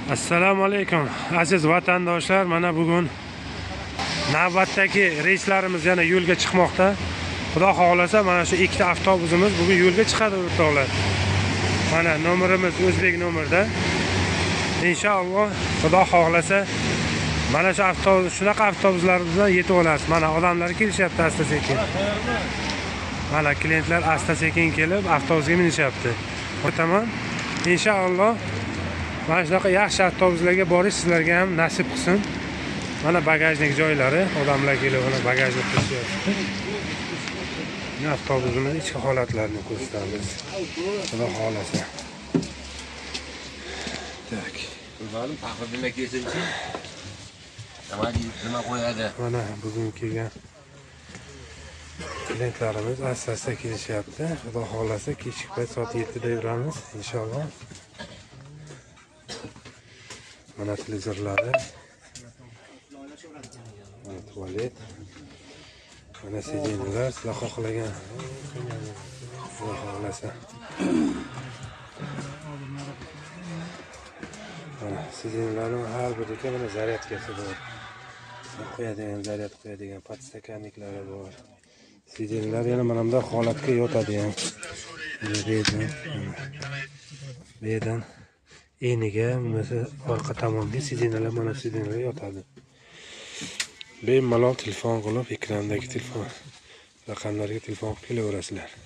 Assalomu alaykum aziz vatandoshlar. Mana bugun navbatdagi reyslarimiz yana yo'lga chiqmoqda. Xudo xolasa mana shu ikkita avtobusimiz bugun yo'lga chiqadi o'rtoqlar. Mana nomerimiz o'zbek nomerda. Inshaalloh Xudo xolasa mana shu avtobus, shunaqa avtobuslardan yetib olasiz. Mana odamlar kelishyapti asta-sekin. Mana klientlar asta-sekin kelib avtobusga minishyapti. Tamam. Inshaalloh mana shunaqa yaxshi avtobuslarga borish sizlarga ham nasib qilsin. Mana bagajnik joylari, odamlar kelib mana bagajni qilishyapti. Mana avtobusimizning ichki holatlarini ko'rsatamiz. Xudo xolasa. Tak. O'zim taqdirda kelsinchi. Nima qo'yadi? Mana bugun kelgan klientlarimiz asta-asta kelishyapti. Xudo xolasa kechki payt soat 7 da yuramiz inshaalloh. Mana televizorlari. Mana tualet. Mana sidinlar, sizlar xohlagan. Xudo xolasa. Mana sidinlarning har biriga mana zaryadkasi bor. Qo'yadigan, zaryad qo'yadigan podstakanniklari bor. Sidinlar yana mana bunday holatga yotadi ham. Bedan eniga mana orqa tomonga sidinlar mana sidinlar yotadi. Bemalol telefon qilib, ekrandagi telefon raqamlariga telefon qilaverasizlar.